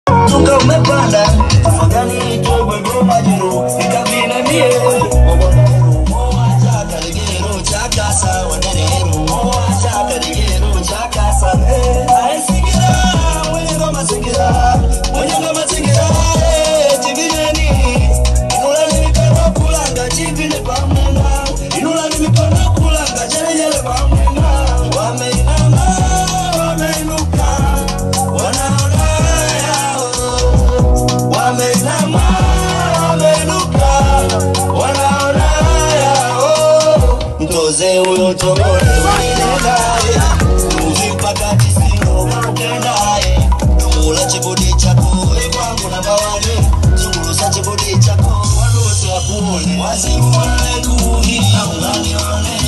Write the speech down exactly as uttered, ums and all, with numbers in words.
Tunga umepanda magani tobe goma jiro ikavina mie moja kaligero chakasa wanero moja kaligero chakasa ai sigira mwenye goma sigira mwenye goma sigira tivini inula ni mikono kulanga tivini pamena inula ni mikono kulanga jere jere pamena wameinama wameinuka wanaona wameinama wamenuka wanaona yao mtoze huyo tongole unaendaye uzipaka tisino unaendaye dumula chibodi chako kwangu na bawale zunguluza chibodi chako wanose wakuone wazimu wanaekuhi na unanione